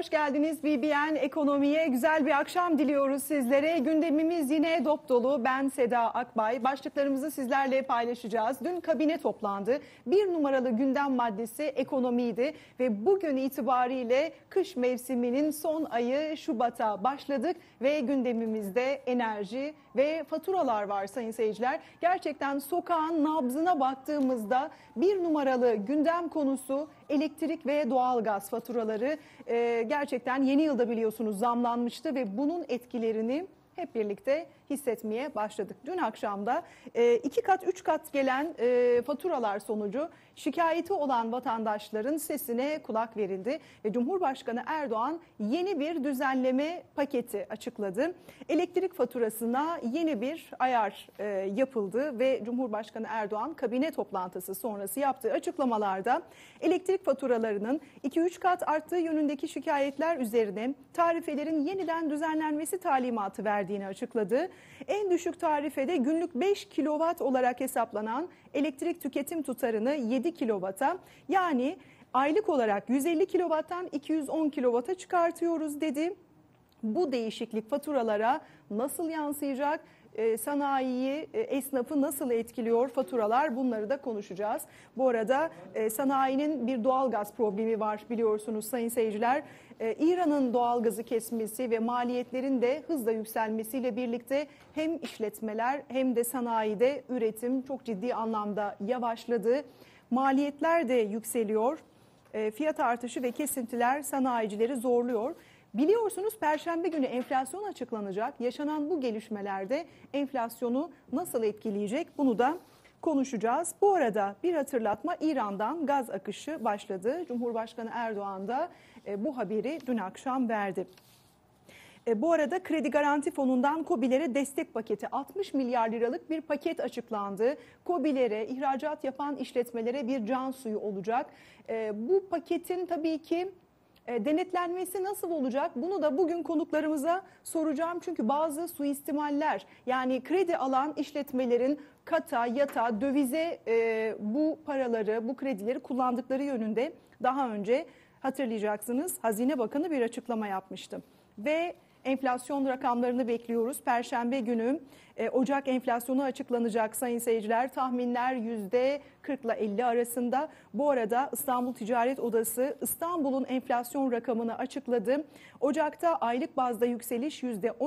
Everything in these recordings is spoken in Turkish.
hoş geldiniz. BBN Ekonomi'ye güzel bir akşam diliyoruz sizlere. Gündemimiz yine dop dolu. Ben Seda Akbay. Başlıklarımızı sizlerle paylaşacağız. Dün kabine toplandı. Bir numaralı gündem maddesi ekonomiydi ve bugün itibariyle kış mevsiminin son ayı Şubat'a başladık ve gündemimizde enerji ve faturalar var sayın seyirciler. Gerçekten sokağın nabzına baktığımızda bir numaralı gündem konusu elektrik ve doğalgaz faturaları. Gerçekten yeni yılda biliyorsunuz zamlanmıştı ve bunun etkilerini hep birlikte hissetmeye başladık. Dün akşamda 2 kat 3 kat gelen faturalar sonucu şikayeti olan vatandaşların sesine kulak verildi ve Cumhurbaşkanı Erdoğan yeni bir düzenleme paketi açıkladı. Elektrik faturasına yeni bir ayar yapıldı ve Cumhurbaşkanı Erdoğan kabine toplantısı sonrası yaptığı açıklamalarda elektrik faturalarının 2-3 kat arttığı yönündeki şikayetler üzerine tarifelerin yeniden düzenlenmesi talimatı verdiğini açıkladı. En düşük tarifede günlük 5 kilowatt olarak hesaplanan elektrik tüketim tutarını 7 kilowata, yani aylık olarak 150 kilowatttan 210 kilowata çıkartıyoruz dedi. Bu değişiklik faturalara nasıl yansıyacak? Sanayiyi, esnafı nasıl etkiliyor faturalar, bunları da konuşacağız. Bu arada sanayinin bir doğalgaz problemi var biliyorsunuz sayın seyirciler. İran'ın doğalgazı kesmesi ve maliyetlerin de hızla yükselmesiyle birlikte hem işletmeler hem de sanayide üretim çok ciddi anlamda yavaşladı. Maliyetler de yükseliyor. Fiyat artışı ve kesintiler sanayicileri zorluyor. Biliyorsunuz Perşembe günü enflasyon açıklanacak. Yaşanan bu gelişmelerde enflasyonu nasıl etkileyecek, bunu da konuşacağız. Bu arada bir hatırlatma, İran'dan gaz akışı başladı. Cumhurbaşkanı Erdoğan da bu haberi dün akşam verdi. Bu arada Kredi Garanti Fonu'ndan KOBİ'lere destek paketi 60 milyar liralık bir paket açıklandı. KOBİ'lere, ihracat yapan işletmelere bir can suyu olacak. Bu paketin tabii ki denetlenmesi nasıl olacak? Bunu da bugün konuklarımıza soracağım. Çünkü bazı suistimaller, yani kredi alan işletmelerin kata, yata, dövize bu paraları, bu kredileri kullandıkları yönünde daha önce hatırlayacaksınız Hazine Bakanı bir açıklama yapmıştı. Ve enflasyon rakamlarını bekliyoruz. Perşembe günü Ocak enflasyonu açıklanacak sayın seyirciler. Tahminler %40 ile 50 arasında. Bu arada İstanbul Ticaret Odası İstanbul'un enflasyon rakamını açıkladı. Ocak'ta aylık bazda yükseliş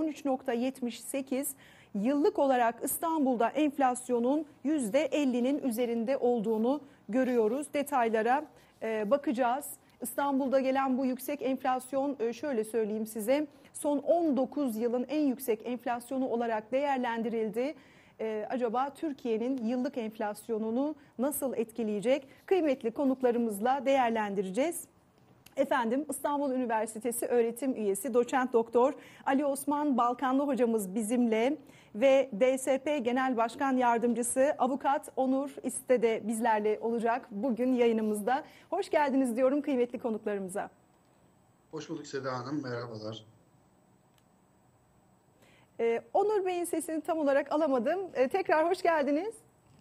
%13.78. Yıllık olarak İstanbul'da enflasyonun %50'nin üzerinde olduğunu görüyoruz. Detaylara bakacağız. İstanbul'da gelen bu yüksek enflasyon, şöyle söyleyeyim size, son 19 yılın en yüksek enflasyonu olarak değerlendirildi. Acaba Türkiye'nin yıllık enflasyonunu nasıl etkileyecek? Kıymetli konuklarımızla değerlendireceğiz. Efendim, İstanbul Üniversitesi öğretim üyesi doçent doktor Ali Osman Balkanlı hocamız bizimle ve DSP Genel Başkan Yardımcısı Avukat Onur İste de bizlerle olacak bugün yayınımızda. Hoş geldiniz diyorum kıymetli konuklarımıza. Hoş bulduk Seda Hanım, merhabalar. Onur Bey'in sesini tam olarak alamadım. Tekrar hoş geldiniz.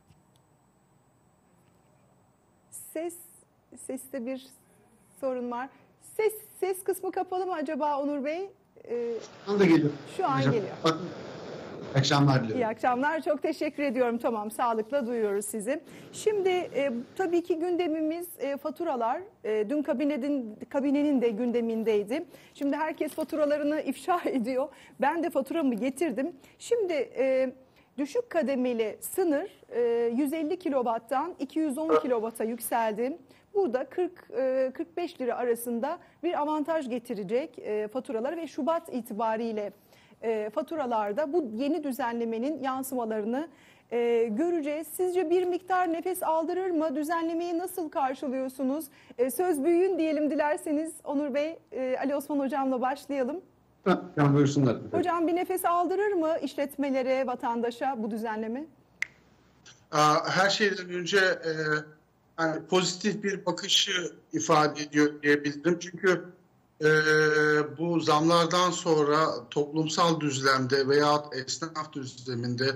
Seste bir sorun var. Ses kısmı kapalı mı acaba Onur Bey? Şu anda geliyor. Şu an geliyor. İyi akşamlar diliyorum. İyi akşamlar. Çok teşekkür ediyorum. Tamam, sağlıkla duyuyoruz sizi. Şimdi tabii ki gündemimiz faturalar. Dün kabinenin de gündemindeydi. Şimdi herkes faturalarını ifşa ediyor. Ben de faturamı getirdim. Şimdi düşük kademeli sınır 150 kilowatttan 210 kilowata yükseldi. Burada 40-45 lira arasında bir avantaj getirecek faturaları ve Şubat itibariyle faturalarda bu yeni düzenlemenin yansımalarını göreceğiz. Sizce bir miktar nefes aldırır mı? Düzenlemeyi nasıl karşılıyorsunuz? Söz büyüğün diyelim dilerseniz Onur Bey, Ali Osman Hocam'la başlayalım. Hocam buyursunlar. Hocam, bir nefes aldırır mı işletmelere, vatandaşa bu düzenleme? Her şeyden önce yani pozitif bir bakışı ifade ediyor diyebilirim. Çünkü bu zamlardan sonra toplumsal düzlemde veya esnaf düzleminde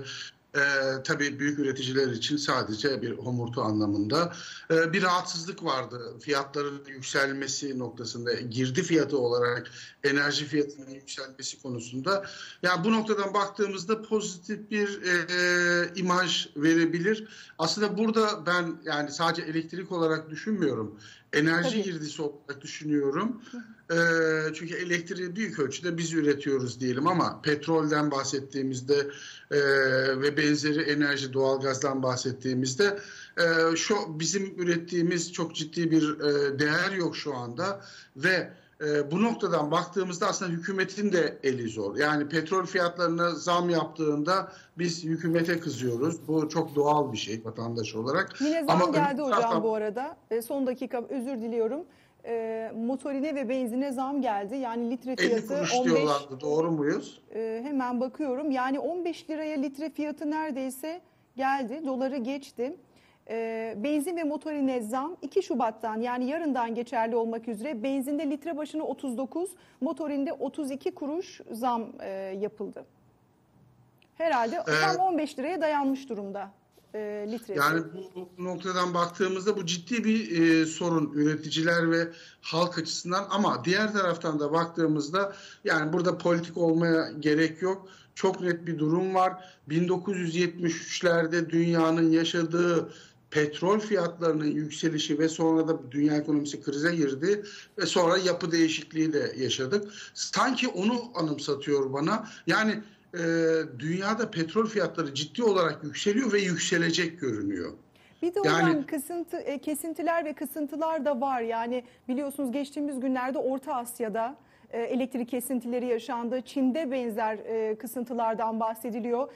Tabii büyük üreticiler için sadece bir homurtu anlamında bir rahatsızlık vardı. Fiyatların yükselmesi noktasında, girdi fiyatı olarak enerji fiyatının yükselmesi konusunda. Yani bu noktadan baktığımızda pozitif bir imaj verebilir. Aslında burada ben yani sadece elektrik olarak düşünmüyorum. Enerji Tabii. girdisi olarak düşünüyorum. Çünkü elektriği büyük ölçüde biz üretiyoruz diyelim ama petrolden bahsettiğimizde ve benzeri enerji, doğalgazdan bahsettiğimizde şu bizim ürettiğimiz çok ciddi bir değer yok şu anda ve bu noktadan baktığımızda aslında hükümetin de eli zor. Yani petrol fiyatlarına zam yaptığında biz hükümete kızıyoruz. Bu çok doğal bir şey vatandaş olarak. Yine Ama zam geldi öbür hocam taraftan bu arada. Son dakika özür diliyorum. Motorine ve benzine zam geldi. Yani litre 50 fiyatı kuruş 15. diyorlardı. Doğru muyuz? Hemen bakıyorum. Yani 15 liraya litre fiyatı neredeyse geldi. Doları geçti. Benzin ve motorine zam 2 Şubat'tan yani yarından geçerli olmak üzere benzinde litre başına 39, motorinde 32 kuruş zam yapıldı. Herhalde tam 15 liraya dayanmış durumda litresi. Yani bu noktadan baktığımızda bu ciddi bir sorun üreticiler ve halk açısından ama diğer taraftan da baktığımızda yani burada politik olmaya gerek yok. Çok net bir durum var. 1973'lerde dünyanın yaşadığı petrol fiyatlarının yükselişi ve sonra da dünya ekonomisi krize girdi ve sonra yapı değişikliği de yaşadık. Sanki onu anımsatıyor bana. Yani dünyada petrol fiyatları ciddi olarak yükseliyor ve yükselecek görünüyor. Bir de Yani hocam kesintiler ve kısıntılar da var. Yani biliyorsunuz geçtiğimiz günlerde Orta Asya'da elektrik kesintileri yaşandı. Çin'de benzer kısıntılardan bahsediliyor.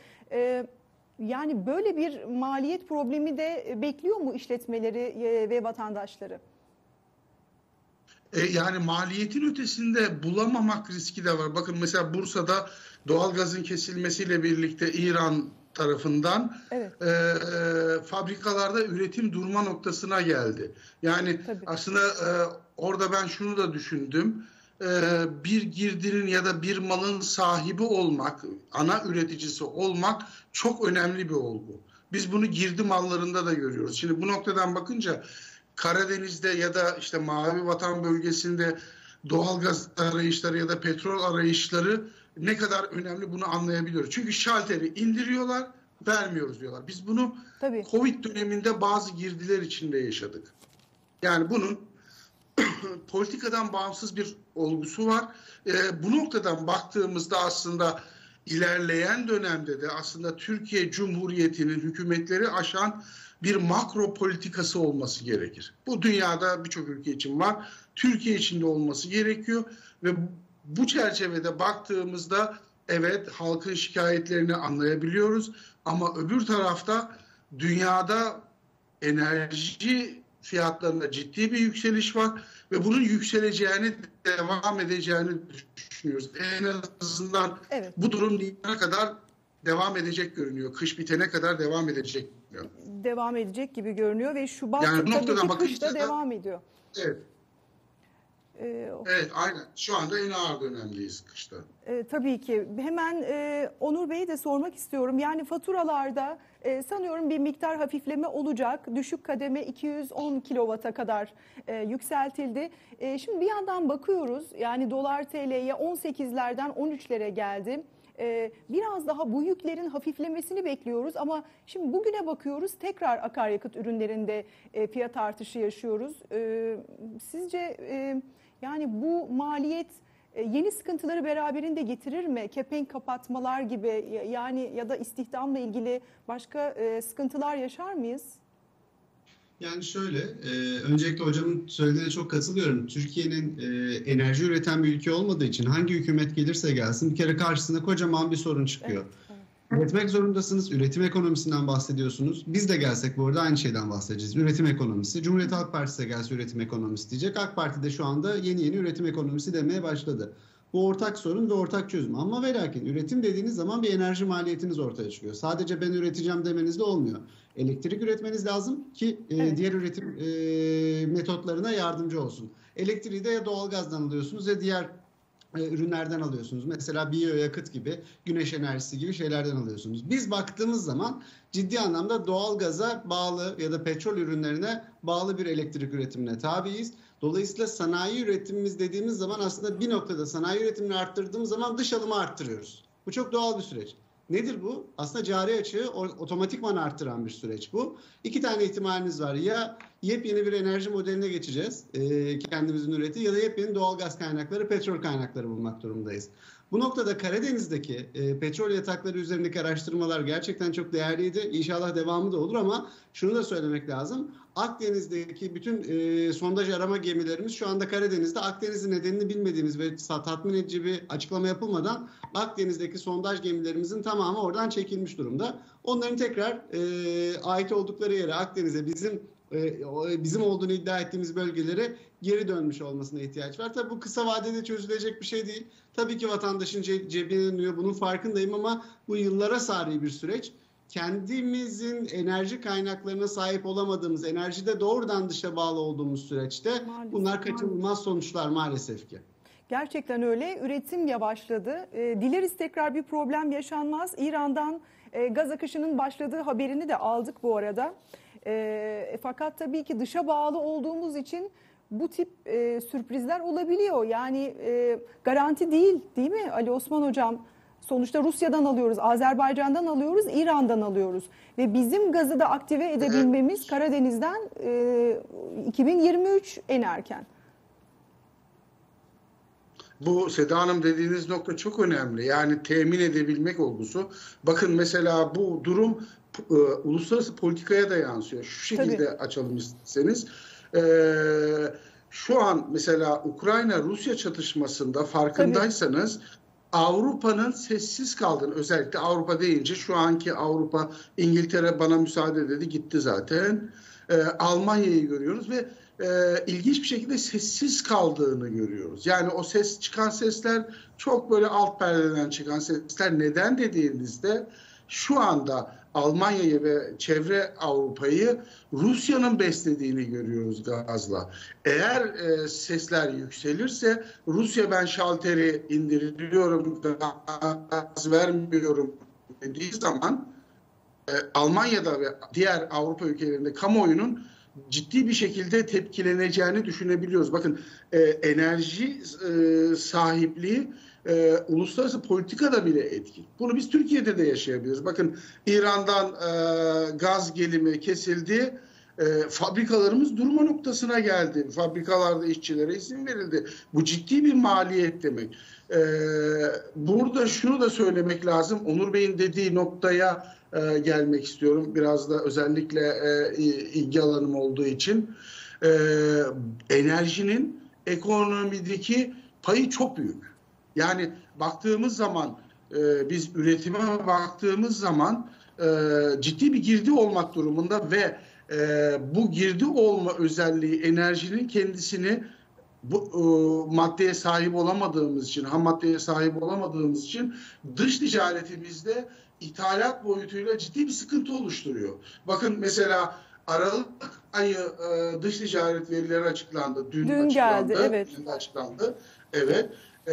Yani böyle bir maliyet problemi de bekliyor mu işletmeleri ve vatandaşları? Yani maliyetin ötesinde bulamamak riski de var. Bakın mesela Bursa'da doğalgazın kesilmesiyle birlikte İran tarafından Evet, fabrikalarda üretim durma noktasına geldi. Yani tabii. aslında orada ben şunu da düşündüm. Bir girdinin ya da bir malın sahibi olmak, ana üreticisi olmak çok önemli bir olgu. Biz bunu girdi mallarında da görüyoruz. Şimdi bu noktadan bakınca Karadeniz'de ya da işte Mavi Vatan bölgesinde doğalgaz arayışları ya da petrol arayışları ne kadar önemli bunu anlayabiliyoruz. Çünkü şalteri indiriyorlar, vermiyoruz diyorlar. Biz bunu Tabii. Covid döneminde bazı girdiler içinde yaşadık. Yani bunun politikadan bağımsız bir olgusu var. Bu noktadan baktığımızda aslında ilerleyen dönemde de aslında Türkiye Cumhuriyeti'nin hükümetleri aşan bir makro politikası olması gerekir. Bu dünyada birçok ülke için var. Türkiye için de olması gerekiyor ve bu çerçevede baktığımızda evet halkın şikayetlerini anlayabiliyoruz ama öbür tarafta dünyada enerji fiyatlarında ciddi bir yükseliş var ve bunun yükseleceğini, devam edeceğini düşünüyoruz. En azından Evet. bu durum ne kadar devam edecek görünüyor. Kış bitene kadar devam edecek görünüyor. Devam edecek gibi görünüyor ve Şubat Yani bu tabii noktadan ki kışta bakınca da devam ediyor. evet, Ee, evet aynen. Şu anda en ağır dönemdeyiz kışta. Tabii ki. Hemen Onur Bey'e de sormak istiyorum. Yani faturalarda sanıyorum bir miktar hafifleme olacak. Düşük kademe 210 kilovata kadar yükseltildi. Şimdi bir yandan bakıyoruz. Yani dolar TL'ye 18'lerden 13'lere geldi. Biraz daha bu yüklerin hafiflemesini bekliyoruz ama şimdi bugüne bakıyoruz tekrar akaryakıt ürünlerinde fiyat artışı yaşıyoruz. Sizce yani bu maliyet yeni sıkıntıları beraberinde getirir mi? Kepenk kapatmalar gibi yani ya da istihdamla ilgili başka sıkıntılar yaşar mıyız? Yani şöyle, öncelikle hocamın söylediğine çok katılıyorum. Türkiye'nin enerji üreten bir ülke olmadığı için hangi hükümet gelirse gelsin bir kere karşısına kocaman bir sorun çıkıyor. Evet, evet. Üretmek zorundasınız, üretim ekonomisinden bahsediyorsunuz. Biz de gelsek bu arada aynı şeyden bahsedeceğiz. Üretim ekonomisi. Cumhuriyet Halk Partisi de gelse üretim ekonomisi diyecek. AK Parti de şu anda yeni üretim ekonomisi demeye başladı. Bu ortak sorun ve ortak çözüm. Ama ve lakin üretim dediğiniz zaman bir enerji maliyetiniz ortaya çıkıyor. Sadece ben üreteceğim demenizle olmuyor. Elektrik üretmeniz lazım ki Evet. diğer üretim metotlarına yardımcı olsun. Elektriği de ya doğalgazdan alıyorsunuz ya diğer ürünlerden alıyorsunuz. Mesela biyoyakıt gibi, güneş enerjisi gibi şeylerden alıyorsunuz. Biz baktığımız zaman ciddi anlamda doğalgaza bağlı ya da petrol ürünlerine bağlı bir elektrik üretimine tabiiz. Dolayısıyla sanayi üretimimiz dediğimiz zaman aslında bir noktada sanayi üretimini arttırdığımız zaman dış alımı arttırıyoruz. Bu çok doğal bir süreç. Nedir bu? Aslında cari açığı otomatikman arttıran bir süreç bu. İki tane ihtimalimiz var. Ya yepyeni bir enerji modeline geçeceğiz, kendimizin ürettiği, ya da yepyeni doğal gaz kaynakları, petrol kaynakları bulmak durumundayız. Bu noktada Karadeniz'deki petrol yatakları üzerindeki araştırmalar gerçekten çok değerliydi. İnşallah devamı da olur ama şunu da söylemek lazım. Akdeniz'deki bütün sondaj arama gemilerimiz şu anda Karadeniz'de. Akdeniz'in nedenini bilmediğimiz ve tatmin edici bir açıklama yapılmadan Akdeniz'deki sondaj gemilerimizin tamamı oradan çekilmiş durumda. Onların tekrar ait oldukları yere, Akdeniz'e, bizim olduğunu iddia ettiğimiz bölgelere geri dönmüş olmasına ihtiyaç var. Tabii bu kısa vadede çözülecek bir şey değil. Tabii ki vatandaşın cebine iniyor, bunun farkındayım ama bu yıllara sari bir süreç. Kendimizin enerji kaynaklarına sahip olamadığımız, enerjide doğrudan dışa bağlı olduğumuz süreçte bunlar kaçınılmaz sonuçlar maalesef ki. Gerçekten öyle. Üretim yavaşladı. Dileriz tekrar bir problem yaşanmaz. İran'dan gaz akışının başladığı haberini de aldık bu arada. Fakat tabii ki dışa bağlı olduğumuz için bu tip sürprizler olabiliyor. Yani garanti değil mi Ali Osman Hocam? Sonuçta Rusya'dan alıyoruz, Azerbaycan'dan alıyoruz, İran'dan alıyoruz. Ve bizim gazı da aktive edebilmemiz Karadeniz'den 2023 en erken. Bu Seda Hanım dediğiniz nokta çok önemli. Yani temin edebilmek olgusu. Bakın mesela bu durum uluslararası politikaya da yansıyor. Şu şekilde açalım isterseniz. Şu an mesela Ukrayna-Rusya çatışmasında farkındaysanız Avrupa'nın sessiz kaldığını, özellikle Avrupa deyince şu anki Avrupa, İngiltere bana müsaade dedi, gitti zaten. Almanya'yı görüyoruz ve ilginç bir şekilde sessiz kaldığını görüyoruz. Yani o çıkan sesler çok böyle alt perdeden çıkan sesler. Neden dediğinizde şu anda Almanya'yı ve çevre Avrupa'yı Rusya'nın beslediğini görüyoruz gazla. Eğer sesler yükselirse Rusya ben şalteri indiriyorum, gaz vermiyorum dediği zaman Almanya'da ve diğer Avrupa ülkelerinde kamuoyunun ciddi bir şekilde tepkileneceğini düşünebiliyoruz. Bakın enerji sahipliği uluslararası politikada bile etki. Bunu biz Türkiye'de de yaşayabiliriz. Bakın İran'dan gaz gelimi kesildi. Fabrikalarımız durma noktasına geldi. Fabrikalarda işçilere izin verildi. Bu ciddi bir maliyet demek. Burada şunu da söylemek lazım. Onur Bey'in dediği noktaya gelmek istiyorum. Biraz da özellikle ilgi alanım olduğu için. Enerjinin ekonomideki payı çok büyük. Yani baktığımız zaman biz üretime baktığımız zaman ciddi bir girdi olmak durumunda ve bu girdi olma özelliği enerjinin kendisini bu maddeye sahip olamadığımız için, ham maddeye sahip olamadığımız için dış ticaretimizde ithalat boyutuyla ciddi bir sıkıntı oluşturuyor. Bakın mesela Aralık ayı dış ticaret verileri açıklandı. Dün açıklandı. Geldi, evet. Dün açıklandı. Evet.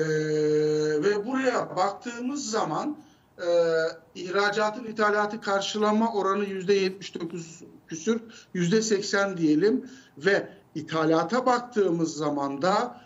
Ve buraya baktığımız zaman ihracatın ithalatı karşılama oranı %79 küsür, %80 diyelim ve ithalata baktığımız zaman da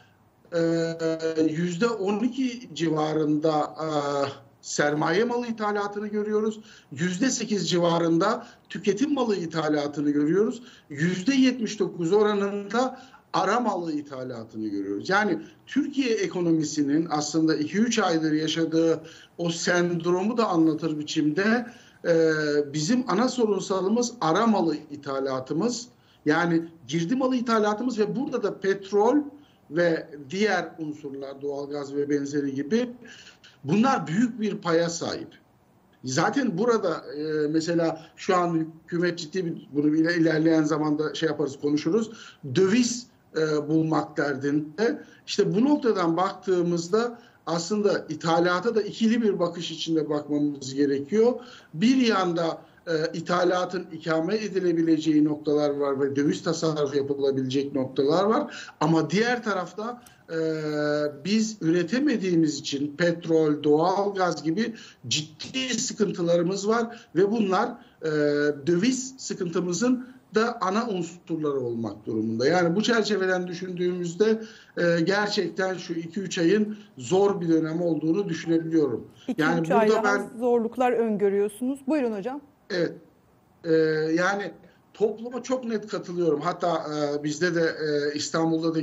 %12 civarında sermaye malı ithalatını görüyoruz. %8 civarında tüketim malı ithalatını görüyoruz. %79 oranında ara malı ithalatını görüyoruz. Yani Türkiye ekonomisinin aslında 2-3 aydır yaşadığı o sendromu da anlatır biçimde bizim ana sorunsalımız ara malı ithalatımız. Yani girdi malı ithalatımız ve burada da petrol ve diğer unsurlar, doğalgaz ve benzeri gibi bunlar büyük bir paya sahip. Zaten burada mesela şu an hükümet ciddi bir, bunu ilerleyen zamanda yaparız, konuşuruz. Döviz bulmak derdinde. İşte bu noktadan baktığımızda aslında ithalata da ikili bir bakış içinde bakmamız gerekiyor. Bir yanda ithalatın ikame edilebileceği noktalar var ve döviz tasarrufu yapılabilecek noktalar var. Ama diğer tarafta biz üretemediğimiz için petrol, doğalgaz gibi ciddi sıkıntılarımız var ve bunlar döviz sıkıntımızın da ana unsurları olmak durumunda. Yani bu çerçeveden düşündüğümüzde gerçekten şu 2-3 ayın zor bir dönem olduğunu düşünebiliyorum. 2-3 ay daha zorluklar öngörüyorsunuz. Buyurun hocam. Evet. Yani topluma çok net katılıyorum. Hatta bizde de İstanbul'da da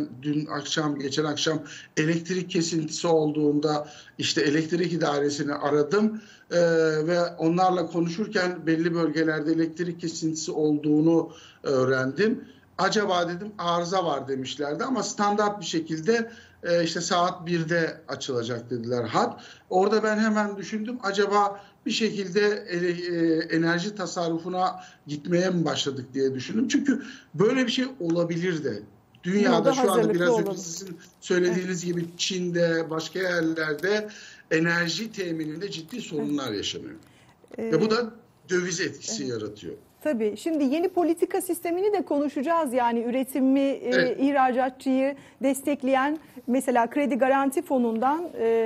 geçen akşam elektrik kesintisi olduğunda işte elektrik idaresini aradım ve onlarla konuşurken belli bölgelerde elektrik kesintisi olduğunu öğrendim. Acaba dedim arıza var demişlerdi ama standart bir şekilde işte saat 1'de açılacak dediler hat. Orada ben hemen düşündüm acaba bir şekilde enerji tasarrufuna gitmeye mi başladık diye düşündüm. Çünkü böyle bir şey olabilir de. Dünyada şu anda biraz önce sizin söylediğiniz gibi Çin'de, başka yerlerde enerji temininde ciddi sorunlar yaşanıyor. Ve bu da döviz etkisi yaratıyor. Tabii. Şimdi yeni politika sistemini de konuşacağız. Yani üretimi, ihracatçıyı destekleyen mesela Kredi Garanti Fonu'ndan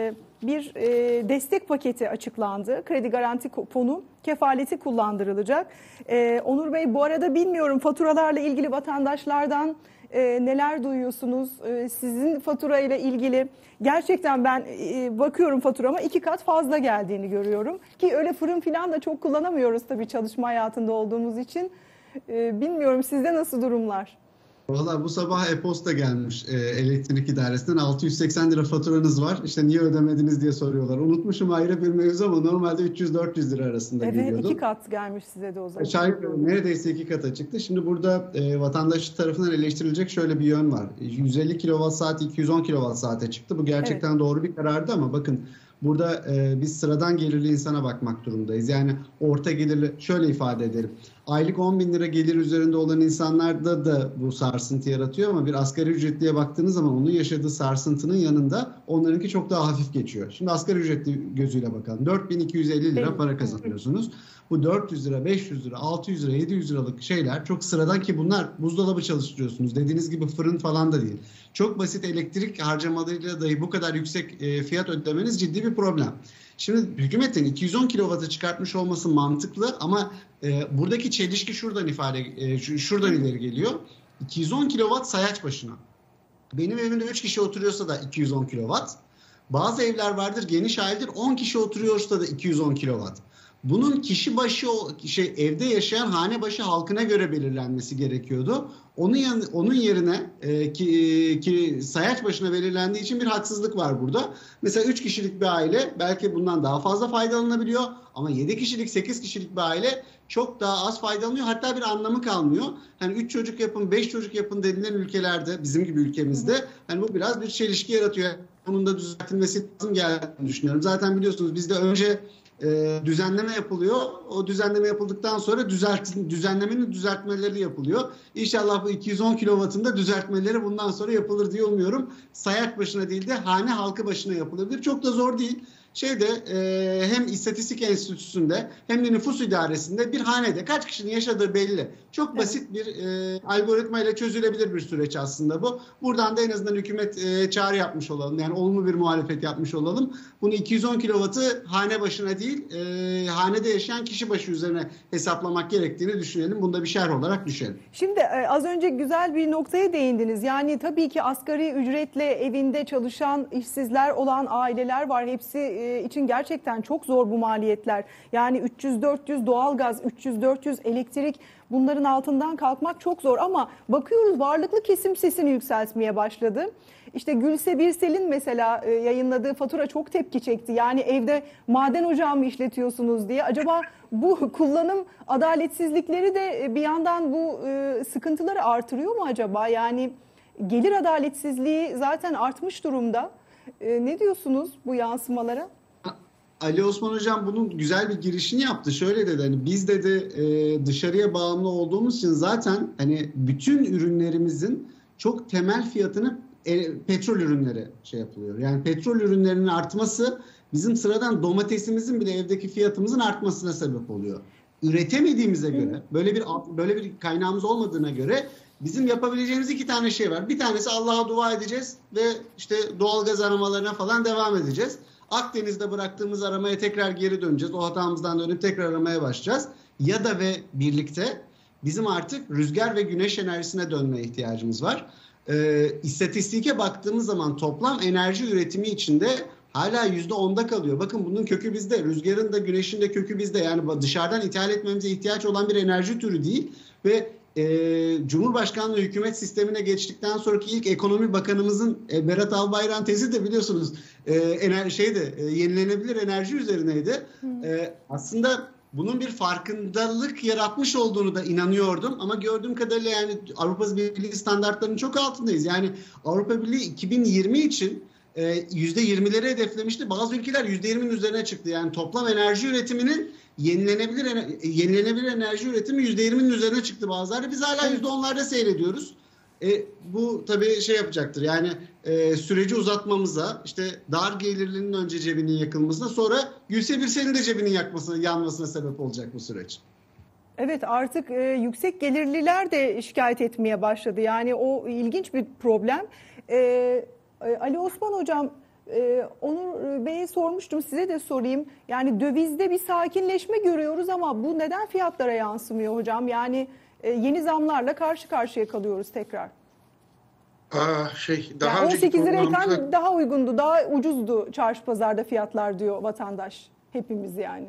bir destek paketi açıklandı. Kredi Garanti Fonu kefaleti kullandırılacak. Onur Bey, bu arada bilmiyorum faturalarla ilgili vatandaşlardan neler duyuyorsunuz? Sizin faturayla ilgili gerçekten ben bakıyorum faturama 2 kat fazla geldiğini görüyorum. Ki öyle fırın falan da çok kullanamıyoruz tabii çalışma hayatında olduğumuz için. Bilmiyorum sizde nasıl durumlar? Valla bu sabah e-posta gelmiş elektrik idaresinden 680 lira faturanız var. İşte niye ödemediniz diye soruyorlar. Unutmuşum ayrı bir mevzu ama normalde 300-400 lira arasında geliyordu. Evet 2 kat gelmiş size de o zaman. Neredeyse 2 kata çıktı. Şimdi burada vatandaş tarafından eleştirilecek şöyle bir yön var. 150 kWh 210 kWh'e çıktı. Bu gerçekten doğru bir karardı ama bakın burada biz sıradan gelirli insana bakmak durumdayız. Yani orta gelirli şöyle ifade edelim. Aylık 10 bin lira gelir üzerinde olan insanlarda da bu sarsıntı yaratıyor ama bir asgari ücretliye baktığınız zaman onun yaşadığı sarsıntının yanında onlarınki çok daha hafif geçiyor. Şimdi asgari ücretli gözüyle bakalım. 4250 lira para kazanıyorsunuz. Bu 400 lira, 500 lira, 600 lira, 700 liralık şeyler çok sıradan ki bunlar buzdolabı çalıştırıyorsunuz. Dediğiniz gibi fırın falan da değil. Çok basit elektrik harcamalarıyla dahi bu kadar yüksek fiyat ödemeniz ciddi bir problem. Şimdi hükümetin 210 kW'ı çıkartmış olması mantıklı ama buradaki çelişki şuradan ileri geliyor. 210 kW sayaç başına. Benim evimde 3 kişi oturuyorsa da 210 kW. Bazı evler vardır geniş aildir 10 kişi oturuyorsa da 210 kW. Bunun kişi başı evde yaşayan hane başı halkına göre belirlenmesi gerekiyordu. Onun yerine ki sayaç başına belirlendiği için bir haksızlık var burada. Mesela 3 kişilik bir aile belki bundan daha fazla faydalanabiliyor ama 7 kişilik 8 kişilik bir aile çok daha az faydalanıyor. Hatta bir anlamı kalmıyor. Hani 3 çocuk yapın 5 çocuk yapın denilen ülkelerde bizim gibi ülkemizde hani bu biraz bir çelişki yaratıyor. Bunun da düzeltilmesi lazım geldiğini düşünüyorum. Zaten biliyorsunuz bizde önce düzenleme yapılıyor. O düzenleme yapıldıktan sonra düzenlemenin düzeltmeleri yapılıyor. İnşallah bu 210 kW'ın da düzeltmeleri bundan sonra yapılır diye umuyorum. Sayaç başına değil de hane halkı başına yapılabilir. Çok da zor değil. Hem İstatistik Enstitüsü'nde hem de nüfus idaresinde bir hanede kaç kişinin yaşadığı belli. Çok basit bir algoritma ile çözülebilir bir süreç aslında bu. Buradan da en azından hükümet çağrı yapmış olalım. Yani olumlu bir muhalefet yapmış olalım. Bunu 210 kW'ı hane başına değil, hanede yaşayan kişi başı üzerine hesaplamak gerektiğini düşünelim. Bunda bir şerh olarak düşelim. Şimdi az önce güzel bir noktaya değindiniz. Yani tabii ki asgari ücretle evinde çalışan işsizler olan aileler var. Hepsi için gerçekten çok zor bu maliyetler. Yani 300-400 doğalgaz, 300-400 elektrik, bunların altından kalkmak çok zor. Ama bakıyoruz varlıklı kesim sesini yükseltmeye başladı. İşte Gülse Birsel'in mesela yayınladığı fatura çok tepki çekti. Yani evde maden ocağı mı işletiyorsunuz diye. Acaba bu kullanım adaletsizlikleri de bir yandan bu sıkıntıları artırıyor mu acaba? Yani gelir adaletsizliği zaten artmış durumda. Ne diyorsunuz bu yansımalara? Ali Osman Hocam bunun güzel bir girişini yaptı. Şöyle dedi hani biz dedi dışarıya bağımlı olduğumuz için zaten hani bütün ürünlerimizin çok temel fiyatını petrol ürünleri yapılıyor. Yani petrol ürünlerinin artması bizim sıradan domatesimizin bile evdeki fiyatımızın artmasına sebep oluyor. üretemediğimize göre, böyle bir kaynağımız olmadığına göre bizim yapabileceğimiz iki tane şey var. Bir tanesi Allah'a dua edeceğiz ve işte doğalgaz aramalarına falan devam edeceğiz. Akdeniz'de bıraktığımız aramaya tekrar geri döneceğiz. O hatamızdan dönüp tekrar aramaya başlayacağız. Ya da ve birlikte bizim artık rüzgar ve güneş enerjisine dönmeye ihtiyacımız var. İstatistike baktığımız zaman toplam enerji üretimi içinde hala %10'da kalıyor. Bakın bunun kökü bizde. Rüzgarın da güneşin de kökü bizde. Yani dışarıdan ithal etmemize ihtiyaç olan bir enerji türü değil. Ve Cumhurbaşkanlığı hükümet sistemine geçtikten sonraki ilk ekonomi bakanımızın Berat Albayrak'ın tezi de biliyorsunuz yenilenebilir enerji üzerineydi. Aslında bunun bir farkındalık yaratmış olduğunu da inanıyordum ama gördüğüm kadarıyla yani Avrupa Birliği standartlarının çok altındayız. Yani Avrupa Birliği 2020 için %20'leri hedeflemişti. Bazı ülkeler %20'nin üzerine çıktı. Yani toplam enerji üretiminin yenilenebilir enerji üretimi %20'nin üzerine çıktı bazıları. Biz hala %10'larda seyrediyoruz. Bu tabii şey yapacaktır. Yani süreci uzatmamıza, işte dar gelirlinin önce cebinin yakılmasına, sonra Gülse Birsel'in de cebinin yanmasına sebep olacak bu süreç. Evet, artık yüksek gelirliler de şikayet etmeye başladı. Yani o ilginç bir problem. Ali Osman Hocam, Onur Bey'e sormuştum, size de sorayım. Yani dövizde bir sakinleşme görüyoruz ama bu neden fiyatlara yansımıyor hocam? Yani yeni zamlarla karşı karşıya kalıyoruz tekrar. Daha yani 18 lirayken programda daha uygundu, daha ucuzdu çarşı pazarda fiyatlar diyor vatandaş. Hepimiz yani.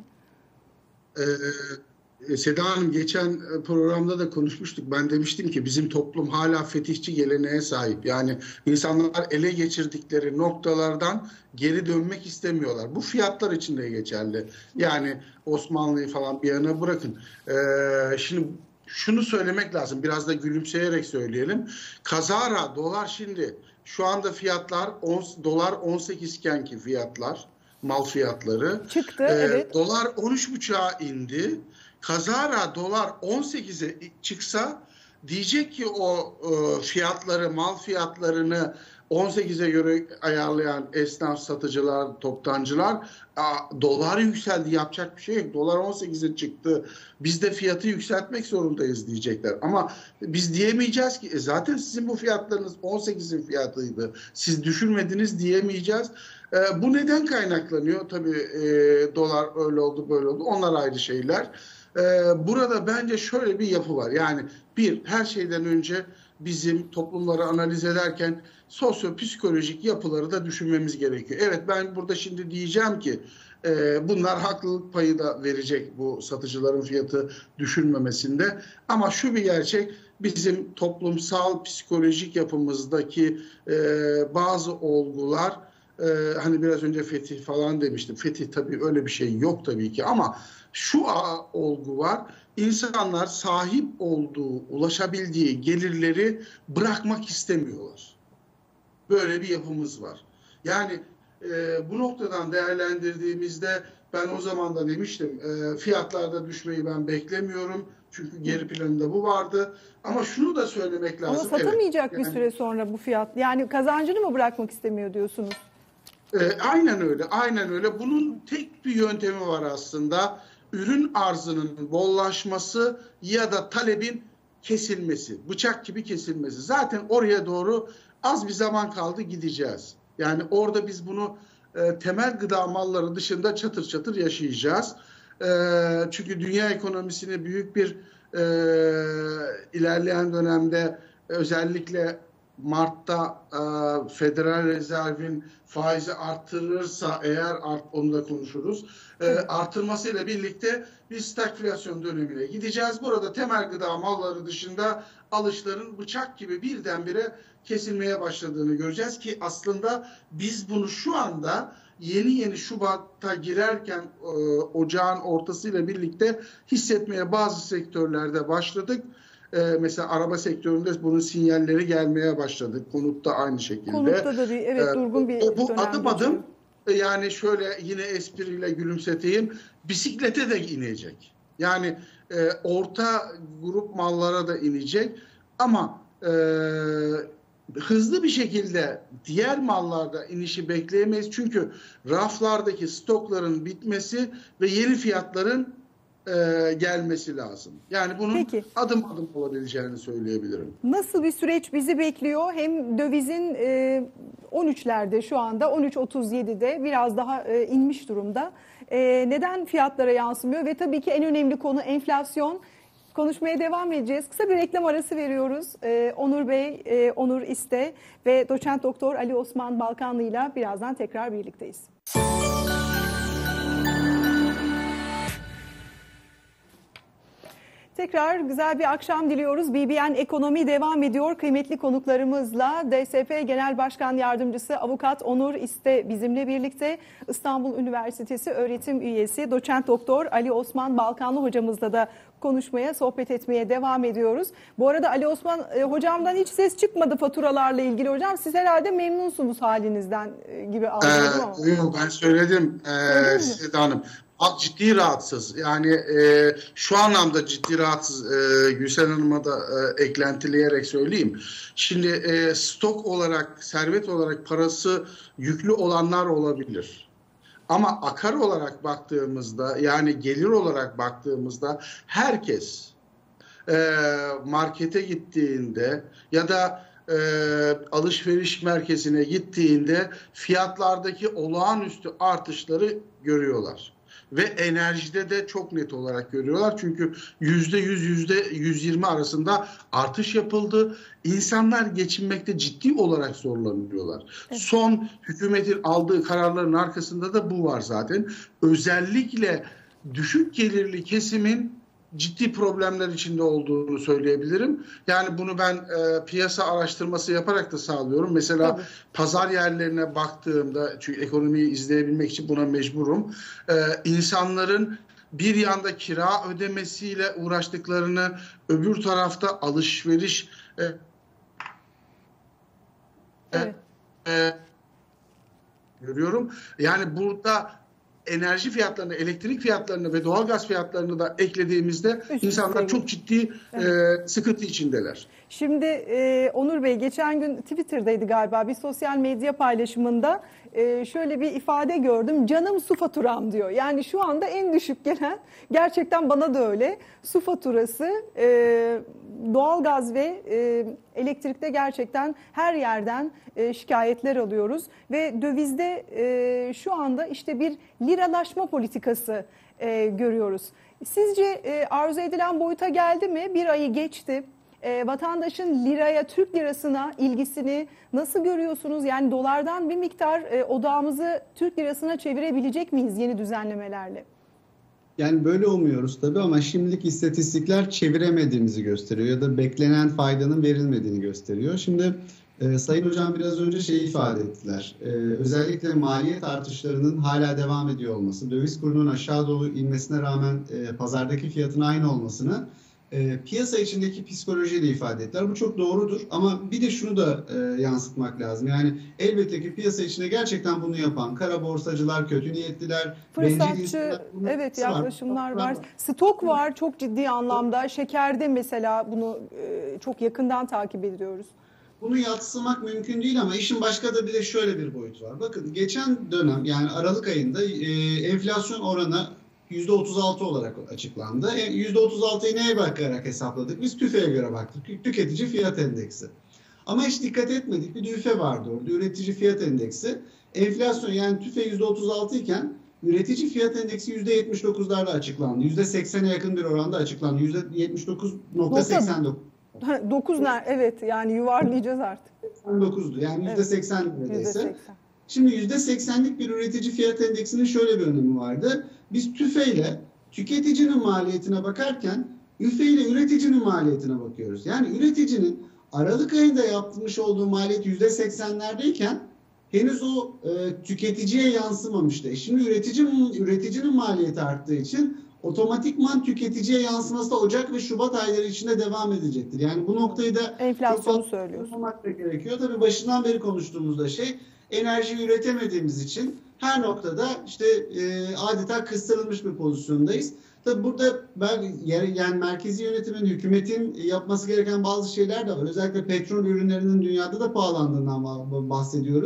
Seda Hanım, geçen programda da konuşmuştuk. Ben demiştim ki bizim toplum hala fetihçi geleneğe sahip. Yani insanlar ele geçirdikleri noktalardan geri dönmek istemiyorlar. Bu fiyatlar için de geçerli. Yani Osmanlı'yı falan bir yana bırakın. Şimdi şunu söylemek lazım. Biraz da gülümseyerek söyleyelim. Kazara dolar şimdi şu anda fiyatlar dolar 18 iken ki fiyatlar, mal fiyatları çıktı. Evet. Dolar 13,5'a indi. Kazara dolar 18'e çıksa diyecek ki o fiyatları, mal fiyatlarını 18'e göre ayarlayan esnaf, satıcılar, toptancılar, dolar yükseldi, yapacak bir şey yok. Dolar 18'e çıktı. Biz de fiyatı yükseltmek zorundayız diyecekler. Ama biz diyemeyeceğiz ki zaten sizin bu fiyatlarınız 18'in fiyatıydı. Siz düşürmediniz diyemeyeceğiz. Bu neden kaynaklanıyor? Tabii dolar öyle oldu, böyle oldu. Onlar ayrı şeyler. Burada bence şöyle bir yapı var. Yani her şeyden önce bizim toplumları analiz ederken sosyo-psikolojik yapıları da düşünmemiz gerekiyor. Evet, ben burada şimdi diyeceğim ki bunlar haklılık payı da verecek bu satıcıların fiyatı düşürmemesinde. Ama şu bir gerçek, bizim toplumsal psikolojik yapımızdaki bazı olgular, hani biraz önce fetih falan demiştim. Fetih tabii öyle bir şey yok tabii ki ama şu olgu var. İnsanlar sahip olduğu, ulaşabildiği gelirleri bırakmak istemiyorlar. Böyle bir yapımız var. Yani bu noktadan değerlendirdiğimizde ben o zaman da demiştim, fiyatlarda düşmeyi ben beklemiyorum. Çünkü geri planında bu vardı. Ama şunu da söylemek lazım. Ama satamayacak evet, bir süre sonra bu fiyat. Yani kazancını mı bırakmak istemiyor diyorsunuz? Aynen öyle, aynen öyle. Bunun tek bir yöntemi var aslında. Ürün arzının bollaşması ya da talebin kesilmesi, bıçak gibi kesilmesi. Zaten oraya doğru az bir zaman kaldı, gideceğiz. Yani orada biz bunu temel gıda malları dışında çatır çatır yaşayacağız. Çünkü dünya ekonomisini büyük bir ilerleyen dönemde, özellikle Mart'ta Federal Rezerv'in faizi arttırırsa eğer, onu da konuşuruz. Artırmasıyla birlikte biz stagflasyon dönemine gideceğiz. Burada temel gıda malları dışında alışların bıçak gibi birdenbire kesilmeye başladığını göreceğiz ki aslında biz bunu şu anda yeni Şubat'a girerken ocağın ortasıyla birlikte hissetmeye bazı sektörlerde başladık. Mesela araba sektöründe bunun sinyalleri gelmeye başladı. Konutta aynı şekilde. Konutta da durgun bir bu dönem adım adım yani şöyle yine espriyle gülümseteyim, bisiklete de inecek. Yani orta grup mallara da inecek ama hızlı bir şekilde diğer mallarda inişi bekleyemeyiz. Çünkü raflardaki stokların bitmesi ve yeni fiyatların gelmesi lazım. Yani bunun Peki. adım adım olabileceğini söyleyebilirim. Nasıl bir süreç bizi bekliyor? Hem dövizin 13'lerde şu anda 13.37'de biraz daha inmiş durumda. Neden fiyatlara yansımıyor? Ve tabii ki en önemli konu enflasyon. Konuşmaya devam edeceğiz. Kısa bir reklam arası veriyoruz. Onur Bey, Onur İste ve doçent doktor Ali Osman Balkanlı ile birazdan tekrar birlikteyiz. Tekrar güzel bir akşam diliyoruz. BBN Ekonomi devam ediyor. Kıymetli konuklarımızla DSP Genel Başkan Yardımcısı Avukat Onur İste bizimle birlikte. İstanbul Üniversitesi öğretim üyesi Doçent Doktor Ali Osman Balkanlı hocamızla da konuşmaya, sohbet etmeye devam ediyoruz. Bu arada Ali Osman hocamdan hiç ses çıkmadı faturalarla ilgili hocam. Siz herhalde memnunsunuz halinizden gibi anladım ama. Yok, ben söyledim Seda Hanım. Ciddi rahatsız. Yani şu anlamda ciddi rahatsız. Gülsen Hanım'a da eklentileyerek söyleyeyim. Şimdi stok olarak, servet olarak parası yüklü olanlar olabilir. Ama akar olarak baktığımızda, yani gelir olarak baktığımızda herkes markete gittiğinde ya da alışveriş merkezine gittiğinde fiyatlardaki olağanüstü artışları görüyorlar. Ve enerjide de çok net olarak görüyorlar. Çünkü %100, %120 arasında artış yapıldı. İnsanlar geçinmekte ciddi olarak zorlanıyorlar. Evet. Son hükümetin aldığı kararların arkasında da bu var zaten. Özellikle düşük gelirli kesimin ciddi problemler içinde olduğunu söyleyebilirim. Yani bunu ben piyasa araştırması yaparak da sağlıyorum. Mesela tabii, pazar yerlerine baktığımda, çünkü ekonomiyi izleyebilmek için buna mecburum. İnsanların bir yanda kira ödemesiyle uğraştıklarını, öbür tarafta alışveriş evet, görüyorum. Yani burada enerji fiyatlarını, elektrik fiyatlarını ve doğalgaz fiyatlarını da eklediğimizde insanlar çok ciddi sıkıntı içindeler. Şimdi Onur Bey geçen gün Twitter'daydı galiba, bir sosyal medya paylaşımında şöyle bir ifade gördüm. Canım su faturam diyor. Yani şu anda en düşük gelen, gerçekten bana da öyle, su faturası, doğalgaz ve elektrikte gerçekten her yerden şikayetler alıyoruz. Ve dövizde şu anda işte bir liralaşma politikası görüyoruz. Sizce arzu edilen boyuta geldi mi? Bir ayı geçti. Vatandaşın liraya, Türk lirasına ilgisini nasıl görüyorsunuz? Yani dolardan bir miktar odağımızı Türk lirasına çevirebilecek miyiz yeni düzenlemelerle? Yani böyle umuyoruz tabii ama şimdilik istatistikler çeviremediğimizi gösteriyor ya da beklenen faydanın verilmediğini gösteriyor. Şimdi Sayın Hocam biraz önce şeyi ifade ettiler. Özellikle maliyet artışlarının hala devam ediyor olması, döviz kurunun aşağı doğru inmesine rağmen pazardaki fiyatın aynı olmasını piyasa içindeki psikolojiyle ifade ettiler. Bu çok doğrudur ama bir de şunu da yansıtmak lazım. Yani elbette ki piyasa içinde gerçekten bunu yapan kara borsacılar, kötü niyetliler, fırsatçı, evet, yaklaşımlar var. Stok var çok ciddi anlamda. Şekerde mesela bunu çok yakından takip ediyoruz. Bunu yadsımak mümkün değil ama işin başka da bir de şöyle bir boyut var. Bakın geçen dönem, yani Aralık ayında enflasyon oranı %36 olarak açıklandı. %36'yı neye bakarak hesapladık? Biz TÜFE'ye göre baktık. Tüketici fiyat endeksi. Ama hiç dikkat etmedik. Bir de ÜFE vardı orada. Üretici fiyat endeksi. Enflasyon, yani TÜFE %36 iken üretici fiyat endeksi %79'larda açıklandı. %80'e yakın bir oranda açıklandı. %79.89. 9 evet, yani yuvarlayacağız artık. 89'du. Yani %80 neredeyse. Şimdi %80'lik bir üretici fiyat endeksinin şöyle bir önemi vardı. Biz TÜFE ile tüketicinin maliyetine bakarken ÜFE ile üreticinin maliyetine bakıyoruz. Yani üreticinin Aralık ayında yapmış olduğu maliyet %80'lerdeyken henüz o tüketiciye yansımamıştı. Şimdi üreticinin maliyeti arttığı için otomatikman tüketiciye yansıması da Ocak ve Şubat ayları içinde devam edecektir. Yani bu noktayı da enflasyonu söylüyorsun. Gerekiyor. Tabii başından beri konuştuğumuzda enerji üretemediğimiz için her noktada işte adeta kıstırılmış bir pozisyondayız. Tabii burada yani merkezi yönetimin, hükümetin yapması gereken bazı şeyler de var. Özellikle petrol ürünlerinin dünyada da pahalandığından bahsediyoruz.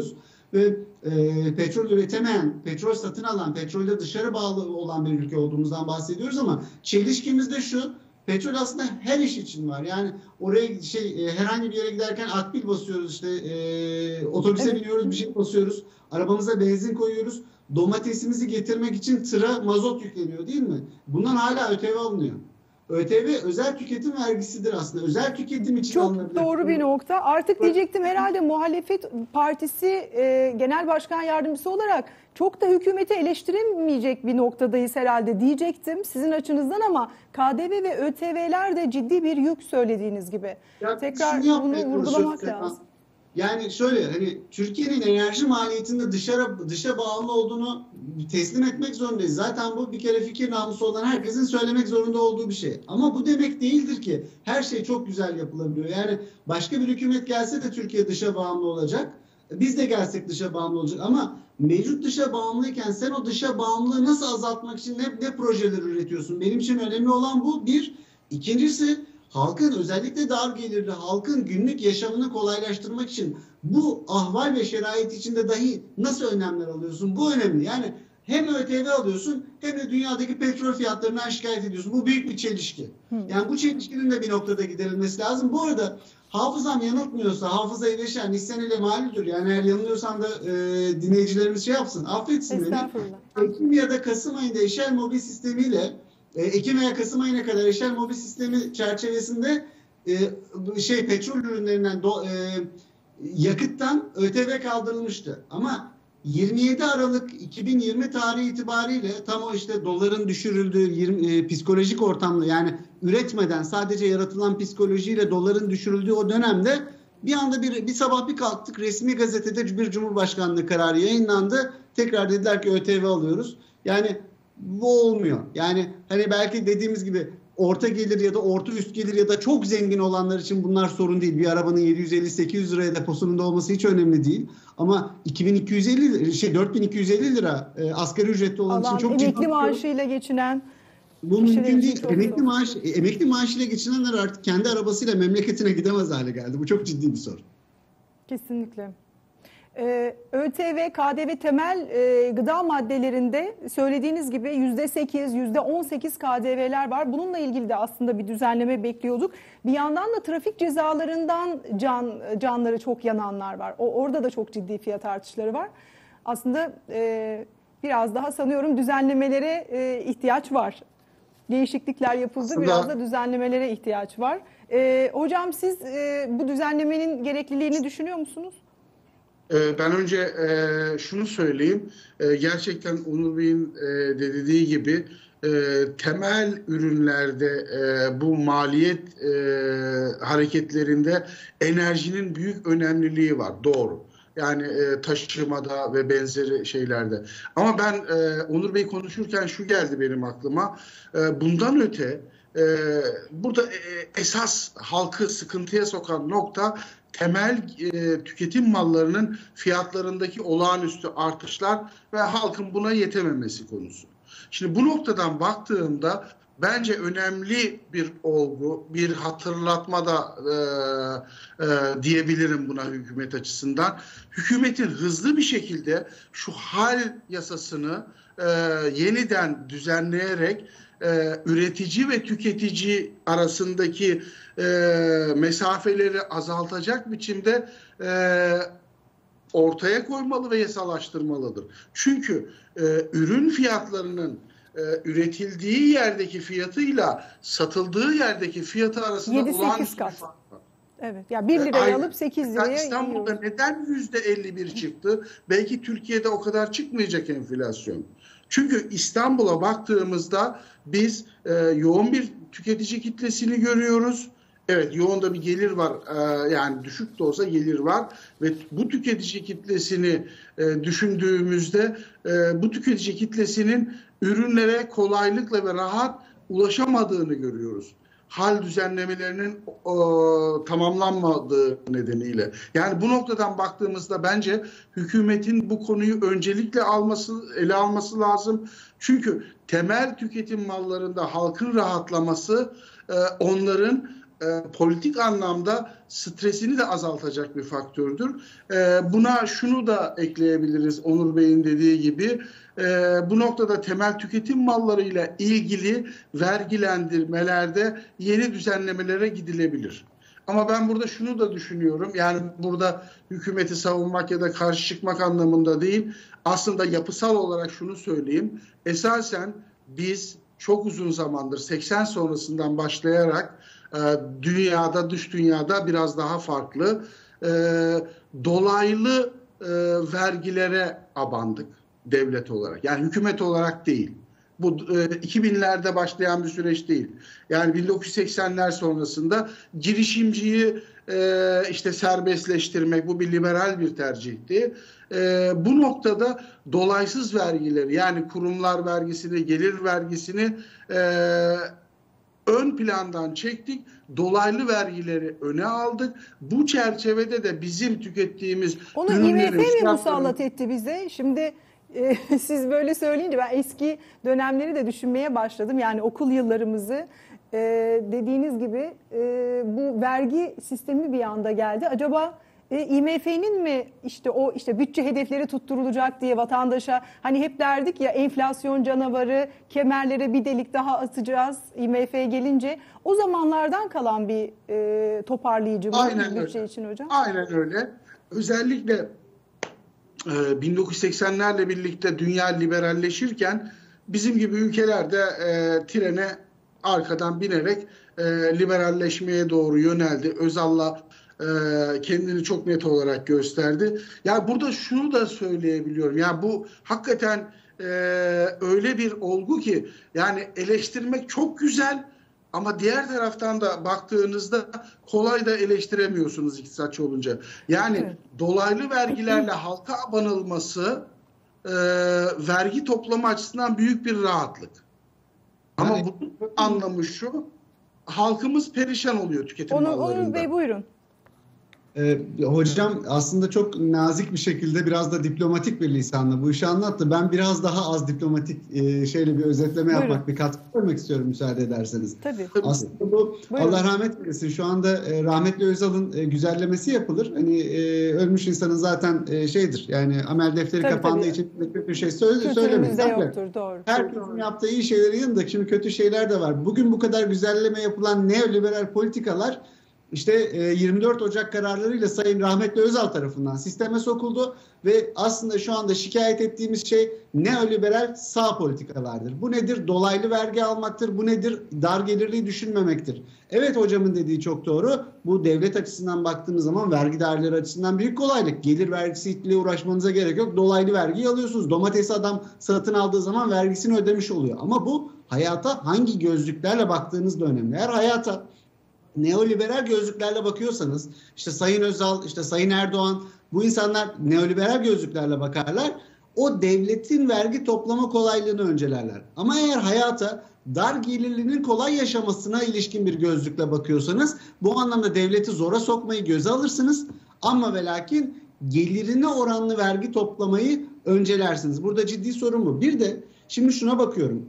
ve petrol üretemeyen, petrol satın alan, petrolde dışarı bağlı olan bir ülke olduğumuzdan bahsediyoruz ama çelişkimiz de şu: petrol aslında her iş için var. Yani oraya herhangi bir yere giderken akbil basıyoruz, işte otobüse biniyoruz, bir şey basıyoruz, arabamıza benzin koyuyoruz. Domatesimizi getirmek için tıra mazot yükleniyor, değil mi? Bundan hala ÖTV alınıyor. ÖTV özel tüketim vergisidir aslında. Özel tüketim için çok alınabilir. doğru bir nokta. Artık diyecektim, herhalde muhalefet partisi genel başkan yardımcısı olarak çok da hükümeti eleştiremeyecek bir noktadayız herhalde diyecektim sizin açınızdan, ama KDV ve ÖTV'ler de ciddi bir yük söylediğiniz gibi. Ya Tekrar şunu bunu yapmaya vurgulamak çalışıyoruz. lazım. Yani şöyle, hani Türkiye'nin enerji maliyetinde dışa bağımlı olduğunu teslim etmek zorundayız. Zaten bu bir kere fikir namusu olan herkesin söylemek zorunda olduğu bir şey. Ama bu demek değildir ki her şey çok güzel yapılabiliyor. Yani başka bir hükümet gelse de Türkiye dışa bağımlı olacak. Biz de gelsek dışa bağımlı olacak. Ama mevcut dışa bağımlıyken sen o dışa bağımlılığı nasıl azaltmak için ne projeler üretiyorsun? Benim için önemli olan bu. Bir. İkincisi, halkın, özellikle dar gelirli halkın günlük yaşamını kolaylaştırmak için bu ahval ve şerait içinde dahi nasıl önlemler alıyorsun? Bu önemli. Yani hem ÖTV alıyorsun hem de dünyadaki petrol fiyatlarından şikayet ediyorsun. Bu büyük bir çelişki. Yani bu çelişkinin de bir noktada giderilmesi lazım. Bu arada hafızam yanıltmıyorsa, hafıza iyileşen Nisan ile malüldür. Yani eğer yanılıyorsam da dinleyicilerimiz şey yapsın, affetsin beni. Ekim ya da Kasım ayında Eşel Mobil sistemiyle Ekim veya Kasım ayına kadar Eşel Mobil sistemi çerçevesinde petrol ürünlerinden yakıttan ÖTV kaldırılmıştı. Ama 27 Aralık 2020 tarihi itibariyle tam o işte doların düşürüldüğü psikolojik ortamda, yani üretmeden sadece yaratılan psikolojiyle doların düşürüldüğü o dönemde bir anda bir sabah bir kalktık, resmi gazetede bir Cumhurbaşkanlığı kararı yayınlandı. Tekrar dediler ki ÖTV alıyoruz. Yani bu olmuyor. Yani hani belki dediğimiz gibi orta gelir ya da orta üst gelir ya da çok zengin olanlar için bunlar sorun değil. Bir arabanın 750-800 liraya deposunun da olması hiç önemli değil. Ama 4250 lira asgari ücretli olan için çok ciddi. Emekli maaşıyla geçinen. Bu mümkün değil. Emekli maaşıyla geçinenler artık kendi arabasıyla memleketine gidemez hale geldi. Bu çok ciddi bir sorun. Kesinlikle. ÖTV, KDV temel gıda maddelerinde söylediğiniz gibi %8, %18 KDV'ler var. Bununla ilgili de aslında bir düzenleme bekliyorduk. Bir yandan da trafik cezalarından canları çok yananlar var. Orada da çok ciddi fiyat artışları var. Aslında biraz daha sanıyorum düzenlemelere ihtiyaç var. Değişiklikler yapıldı, aslında biraz da düzenlemelere ihtiyaç var. Hocam siz bu düzenlemenin gerekliliğini düşünüyor musunuz? Ben önce şunu söyleyeyim. Gerçekten Onur Bey'in de dediği gibi temel ürünlerde bu maliyet hareketlerinde enerjinin büyük önemliliği var. Doğru. Yani taşımada ve benzeri şeylerde. Ama ben Onur Bey konuşurken şu geldi benim aklıma. Bundan öte burada esas halkı sıkıntıya sokan nokta temel tüketim mallarının fiyatlarındaki olağanüstü artışlar ve halkın buna yetememesi konusu. Şimdi bu noktadan baktığımda bence önemli bir olgu, bir hatırlatma da diyebilirim buna hükümet açısından. Hükümetin hızlı bir şekilde şu hal yasasını yeniden düzenleyerek üretici ve tüketici arasındaki mesafeleri azaltacak biçimde ortaya koymalı ve yasalaştırmalıdır. Çünkü ürün fiyatlarının üretildiği yerdeki fiyatıyla satıldığı yerdeki fiyatı arasında 7-8 kat. Evet. Ya 1 liraya alıp 8 liraya İstanbul'da yiyoruz. neden %51 çıktı? Belki Türkiye'de o kadar çıkmayacak enflasyon. Çünkü İstanbul'a baktığımızda biz yoğun bir tüketici kitlesini görüyoruz. Evet, yoğun da bir gelir var, yani düşük de olsa gelir var ve bu tüketici kitlesini düşündüğümüzde bu tüketici kitlesinin ürünlere kolaylıkla ve rahat ulaşamadığını görüyoruz. Hal düzenlemelerinin tamamlanmadığı nedeniyle. Yani bu noktadan baktığımızda bence hükümetin bu konuyu öncelikle ele alması lazım. Çünkü temel tüketim mallarında halkın rahatlaması onların politik anlamda stresini de azaltacak bir faktördür. Buna şunu da ekleyebiliriz Onur Bey'in dediği gibi. Bu noktada temel tüketim mallarıyla ilgili vergilendirmelerde yeni düzenlemelere gidilebilir. Ama ben burada şunu da düşünüyorum. Yani burada hükümeti savunmak ya da karşı çıkmak anlamında değil. Aslında yapısal olarak şunu söyleyeyim. Esasen biz çok uzun zamandır 80 sonrasından başlayarak dünyada, dış dünyada biraz daha farklı dolaylı vergilere abandık devlet olarak. Yani hükümet olarak değil. Bu 2000'lerde başlayan bir süreç değil. Yani 1980'ler sonrasında girişimciyi işte serbestleştirmek, bu bir liberal bir tercihti. Bu noktada dolaysız vergileri, yani kurumlar vergisini, gelir vergisini ön plandan çektik. Dolaylı vergileri öne aldık. Bu çerçevede de bizim tükettiğimiz onu IMF mi musallat etti bize? Şimdi siz böyle söyleyince ben eski dönemleri de düşünmeye başladım. Yani okul yıllarımızı dediğiniz gibi bu vergi sistemi bir anda geldi. Acaba IMF'nin mi işte bütçe hedefleri tutturulacak diye vatandaşa, hani hep derdik ya, enflasyon canavarı, kemerlere bir delik daha atacağız IMF gelince, o zamanlardan kalan bir toparlayıcı bu bütçe için hocam. Aynen öyle. Özellikle 1980'lerle birlikte dünya liberalleşirken bizim gibi ülkeler de trene arkadan binerek liberalleşmeye doğru yöneldi. Özal'la kendini çok net olarak gösterdi. Ya burada şunu da söyleyebiliyorum. Ya bu hakikaten öyle bir olgu ki, yani eleştirmek çok güzel ama diğer taraftan da baktığınızda kolay da eleştiremiyorsunuz iktisatçı olunca. Yani evet, dolaylı vergilerle halka abanılması vergi toplama açısından büyük bir rahatlık. Ama bunun anlamı şu: halkımız perişan oluyor tüketim mallarında. Onur Bey buyurun. Hocam aslında çok nazik bir şekilde, biraz da diplomatik bir lisanla bu işi anlattı. Ben biraz daha az diplomatik şeyle bir özetleme yapmak, bir katkı koymak istiyorum müsaade ederseniz. Tabii. Aslında bu, Allah rahmet eylesin, şu anda rahmetli Özal'ın güzellemesi yapılır. Hani ölmüş insanın zaten şeydir, yani amel defteri kapandığı için bir şey söylemeyiz. Yoktur, doğru. Herkesin yaptığı iyi şeylerin yanında şimdi kötü şeyler de var. Bugün bu kadar güzelleme yapılan neoliberal politikalar İşte 24 Ocak kararlarıyla Sayın Rahmetli Özal tarafından sisteme sokuldu ve aslında şu anda şikayet ettiğimiz şey neoliberal sağ politikalardır. Bu nedir? Dolaylı vergi almaktır. Bu nedir? Dar gelirliği düşünmemektir. Evet, hocamın dediği çok doğru. Bu devlet açısından baktığımız zaman vergi daireleri açısından büyük kolaylık. Gelir vergisiyle uğraşmanıza gerek yok. Dolaylı vergiyi alıyorsunuz. Domatesi adam satın aldığı zaman vergisini ödemiş oluyor. Ama bu hayata hangi gözlüklerle baktığınız da önemli. Eğer hayata neoliberal gözlüklerle bakıyorsanız, işte Sayın Özal, işte Sayın Erdoğan, bu insanlar neoliberal gözlüklerle bakarlar. O devletin vergi toplama kolaylığını öncelerler. Ama eğer hayata dar gelirlinin kolay yaşamasına ilişkin bir gözlükle bakıyorsanız, bu anlamda devleti zora sokmayı göze alırsınız. Ama ve lakin gelirine oranlı vergi toplamayı öncelersiniz. Burada ciddi sorun bu. Bir de şimdi şuna bakıyorum.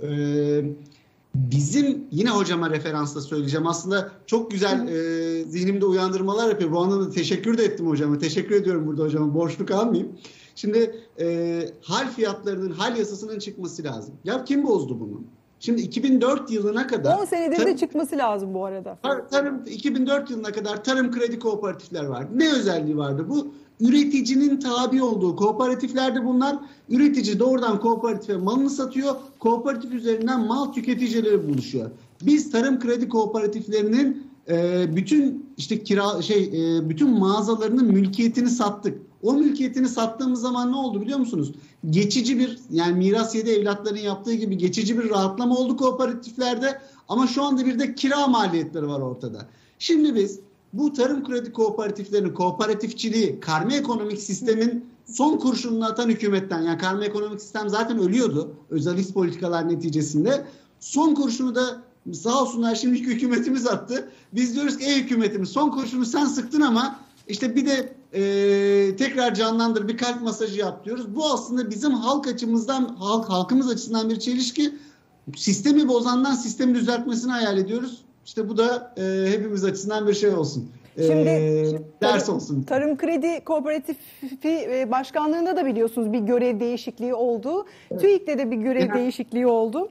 Bizim yine hocama referansla söyleyeceğim. Aslında çok güzel zihnimde uyandırmalar yapıyor. Bu anlamda teşekkür de ettim hocama. Teşekkür ediyorum burada hocama. Borçlu kalmayayım. Şimdi hal fiyatlarının, hal yasasının çıkması lazım. Ya kim bozdu bunu? Şimdi 2004 yılına kadar... 10 senedir de çıkması lazım bu arada. 2004 yılına kadar tarım kredi kooperatifler vardı. Ne özelliği vardı? Bu üreticinin tabi olduğu kooperatiflerde bunlar. Üretici doğrudan kooperatife malını satıyor. Kooperatif üzerinden mal tüketicileri buluşuyor. Biz tarım kredi kooperatiflerinin bütün işte bütün mağazalarının mülkiyetini sattık. O mülkiyetini sattığımız zaman ne oldu biliyor musunuz? Geçici bir, yani miras yedi evlatların yaptığı gibi geçici bir rahatlama oldu kooperatiflerde. Ama şu anda bir de kira maliyetleri var ortada. Şimdi biz bu tarım kredi kooperatiflerinin kooperatifçiliği, karma ekonomik sistemin son kurşununu atan hükümetten, yani karma ekonomik sistem zaten ölüyordu özalist politikalar neticesinde. Son kurşunu da sağ olsunlar şimdiki hükümetimiz attı. Biz diyoruz ki ey hükümetimiz, son kurşunu sen sıktın ama işte bir de tekrar canlandır, bir kalp masajı yap diyoruz. Bu aslında bizim halkımız açısından bir çelişki. Sistemi bozandan sistemi düzeltmesini hayal ediyoruz. İşte bu da hepimiz açısından bir şey olsun. Şimdi Ders olsun. Tarım Kredi Kooperatifi Başkanlığı'nda da biliyorsunuz bir görev değişikliği oldu. Evet. TÜİK'te de bir görev değişikliği oldu.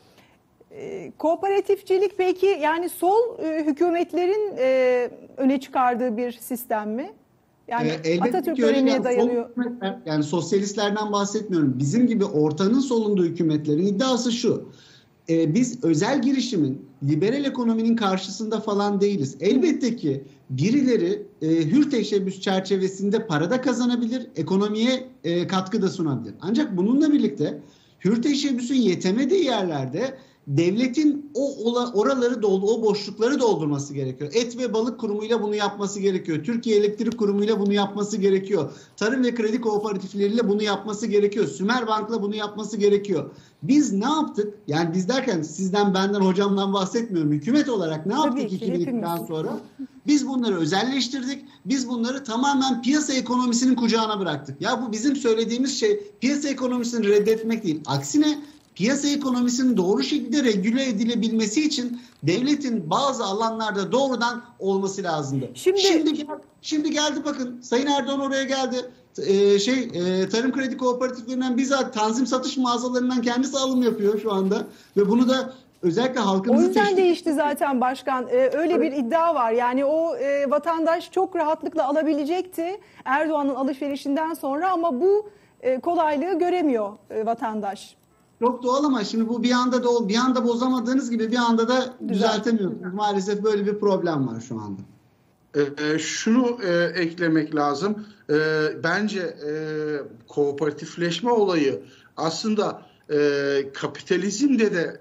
Kooperatifçilik peki yani sol hükümetlerin öne çıkardığı bir sistem mi? Yani Atatürk dönemine dayanıyor. Yani sosyalistlerden bahsetmiyorum. Bizim gibi ortanın solunduğu hükümetlerin iddiası şu. Biz özel girişimin, liberal ekonominin karşısında falan değiliz. Elbette ki birileri hür teşebbüs çerçevesinde para da kazanabilir, ekonomiye katkı da sunabilir. Ancak bununla birlikte hür teşebbüsün yetemediği yerlerde devletin oraları o boşlukları doldurması gerekiyor. Et ve Balık Kurumu'yla bunu yapması gerekiyor. Türkiye Elektrik Kurumu'yla bunu yapması gerekiyor. Tarım ve kredi kooperatifleriyle bunu yapması gerekiyor. Sümer Bank'la bunu yapması gerekiyor. Biz ne yaptık? Yani biz derken sizden, benden, hocamdan bahsetmiyorum. Hükümet olarak ne yaptık 2002'den sonra? Biz bunları özelleştirdik. Biz bunları tamamen piyasa ekonomisinin kucağına bıraktık. Ya bu bizim söylediğimiz şey piyasa ekonomisini reddetmek değil. Aksine piyasa ekonomisinin doğru şekilde regüle edilebilmesi için devletin bazı alanlarda doğrudan olması lazımdı. Şimdi geldi bakın, Sayın Erdoğan oraya geldi. Tarım kredi kooperatiflerinden bizzat tanzim satış mağazalarından kendisi alım yapıyor şu anda ve bunu da özellikle halkımızı... O yüzden değişti zaten başkan. Öyle bir iddia var. Yani o vatandaş çok rahatlıkla alabilecekti Erdoğan'ın alışverişinden sonra ama bu kolaylığı göremiyor vatandaş. Çok doğal ama şimdi bu bir anda bozamadığınız gibi bir anda da düzeltemiyorsunuz. Maalesef böyle bir problem var şu anda. Şunu eklemek lazım. Bence kooperatifleşme olayı aslında kapitalizmde de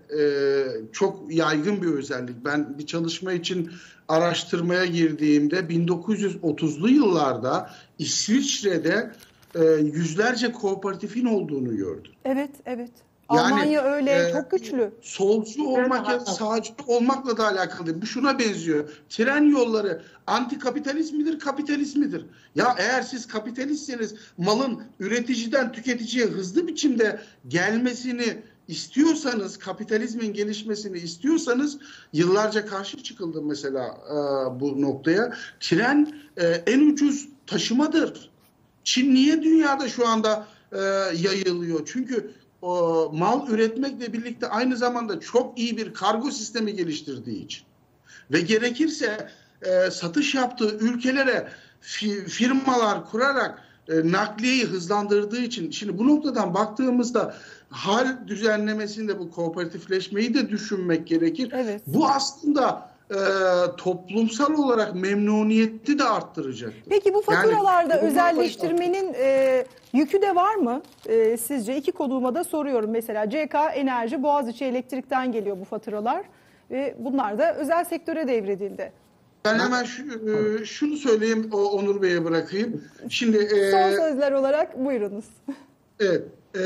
çok yaygın bir özellik. Ben bir çalışma için araştırmaya girdiğimde 1930'lu yıllarda İsviçre'de yüzlerce kooperatifin olduğunu gördüm. Evet. Yani, Almanya öyle çok güçlü. Solcu olmak ya sağcı olmakla da alakalı değil. Bu şuna benziyor. Tren yolları antikapitalizm midir, kapitalist midir? Ya eğer siz kapitalistseniz malın üreticiden tüketiciye hızlı biçimde gelmesini istiyorsanız, kapitalizmin gelişmesini istiyorsanız yıllarca karşı çıkıldı mesela bu noktaya. Tren en ucuz taşımadır. Çin niye dünyada şu anda yayılıyor? Çünkü mal üretmekle birlikte aynı zamanda çok iyi bir kargo sistemi geliştirdiği için ve gerekirse satış yaptığı ülkelere firmalar kurarak nakliyeyi hızlandırdığı için, şimdi bu noktadan baktığımızda hal düzenlemesinde bu kooperatifleşmeyi de düşünmek gerekir. Evet. Bu aslında toplumsal olarak memnuniyeti de arttıracaktır. Peki bu faturalarda yani, özelleştirmenin yükü de var mı sizce? İki konuğuma da soruyorum. Mesela CK Enerji, Boğaziçi Elektrik'ten geliyor bu faturalar ve bunlar da özel sektöre devredildi. Ben hemen şunu söyleyeyim, Onur Bey'e bırakayım. Şimdi son sözler olarak buyurunuz. Evet,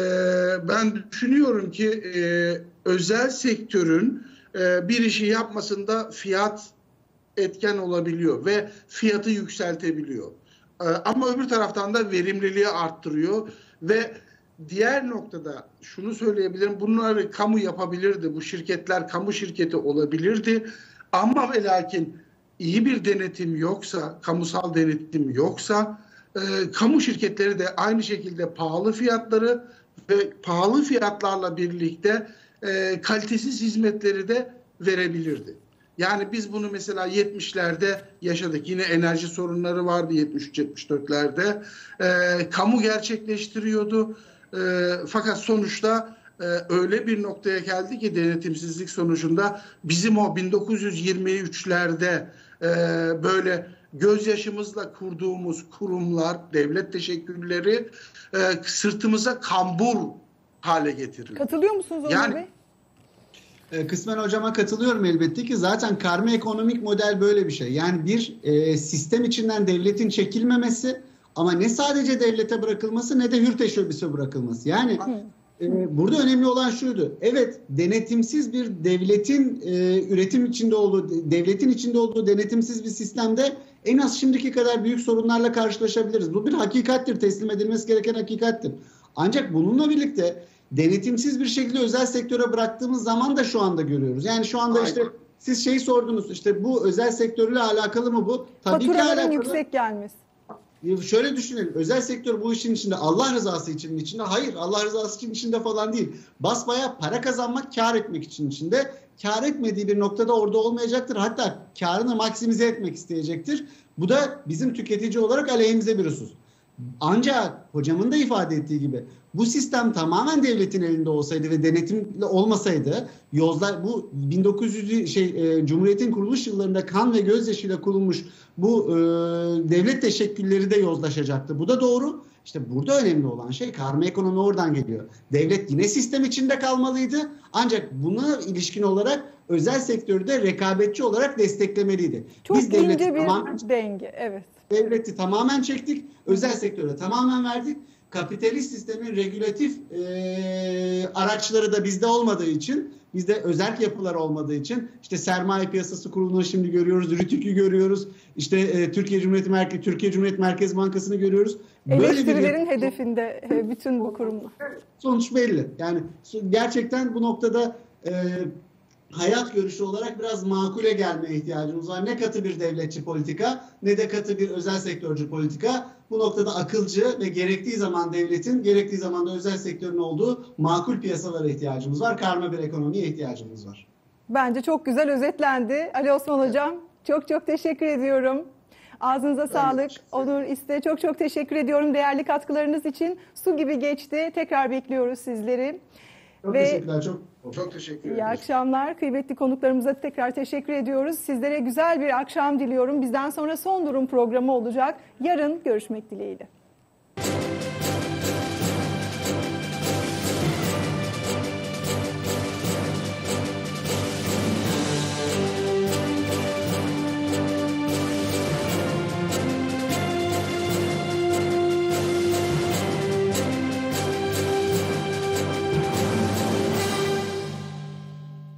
ben düşünüyorum ki özel sektörün bir işi yapmasında fiyat etken olabiliyor ve fiyatı yükseltebiliyor. Ama öbür taraftan da verimliliği arttırıyor ve diğer noktada şunu söyleyebilirim, bunları kamu yapabilirdi, bu şirketler kamu şirketi olabilirdi ama ve lakin iyi bir denetim yoksa, kamusal denetim yoksa kamu şirketleri de aynı şekilde pahalı fiyatları ve pahalı fiyatlarla birlikte kalitesiz hizmetleri de verebilirdi. Yani biz bunu mesela 70'lerde yaşadık. Yine enerji sorunları vardı 73-74'lerde. Kamu gerçekleştiriyordu. Fakat sonuçta öyle bir noktaya geldi ki denetimsizlik sonucunda bizim o 1923'lerde böyle gözyaşımızla kurduğumuz kurumlar, devlet teşekkürleri sırtımıza kambur hale getirildi. Katılıyor musunuz Onur Bey? Kısmen hocama katılıyorum elbette ki. Zaten karma ekonomik model böyle bir şey. Yani bir sistem içinden devletin çekilmemesi ama ne sadece devlete bırakılması ne de hür teşebbüse bırakılması. Yani burada önemli olan şuydu. Evet, denetimsiz bir devletin üretim içinde olduğu, devletin içinde olduğu denetimsiz bir sistemde en az şimdiki kadar büyük sorunlarla karşılaşabiliriz. Bu bir hakikattir, teslim edilmesi gereken hakikattir. Ancak bununla birlikte denetimsiz bir şekilde özel sektöre bıraktığımız zaman da şu anda görüyoruz. Yani şu anda işte siz şeyi sordunuz, işte bu özel sektörle alakalı mı bu? Tabii ki Faturaların alakalı. yüksek gelmesi. Şöyle düşünelim. Özel sektör bu işin içinde, Allah rızası için içinde. Hayır, Allah rızası için içinde falan değil. Basbayağı para kazanmak, kar etmek için içinde. Kar etmediği bir noktada orada olmayacaktır. Hatta karını maksimize etmek isteyecektir. Bu da bizim tüketici olarak aleyhimize bir husus. Ancak hocamın da ifade ettiği gibi bu sistem tamamen devletin elinde olsaydı ve denetimli olmasaydı, bu 1900 Cumhuriyet'in kuruluş yıllarında kan ve gözyaşıyla kurulmuş bu devlet teşekkülleri de yozlaşacaktı. Bu da doğru. İşte burada önemli olan şey, karma ekonomi oradan geliyor. Devlet yine sistem içinde kalmalıydı. Ancak buna ilişkin olarak özel sektörü de rekabetçi olarak desteklemeliydi. Çok Biz devleti ince bir tamamen denge. Evet. Devleti tamamen çektik. Özel sektöre tamamen verdik. Kapitalist sistemin regülatif araçları da bizde olmadığı için, bizde özerk yapılar olmadığı için, işte sermaye piyasası kurulunu şimdi görüyoruz, RTÜK'ü görüyoruz, işte Türkiye Cumhuriyet Merkez Bankası'nı görüyoruz. Eleştirilerin hedefinde bütün bu kurumlar. Sonuç belli. Yani gerçekten bu noktada hayat görüşü olarak biraz makule gelmeye ihtiyacımız var. Ne katı bir devletçi politika, ne de katı bir özel sektörcü politika. Bu noktada akılcı ve gerektiği zaman devletin, gerektiği zaman da özel sektörün olduğu makul piyasalara ihtiyacımız var. Karma bir ekonomiye ihtiyacımız var. Bence çok güzel özetlendi. Ali Osman Hocam, çok çok teşekkür ediyorum. Ağzınıza sağlık. Onur İste, çok çok teşekkür ediyorum değerli katkılarınız için. Su gibi geçti. Tekrar bekliyoruz sizleri. Çok teşekkürler. Çok teşekkür ederim. İyi akşamlar. Kıymetli konuklarımıza tekrar teşekkür ediyoruz. Sizlere güzel bir akşam diliyorum. Bizden sonra son durum programı olacak. Yarın görüşmek dileğiyle.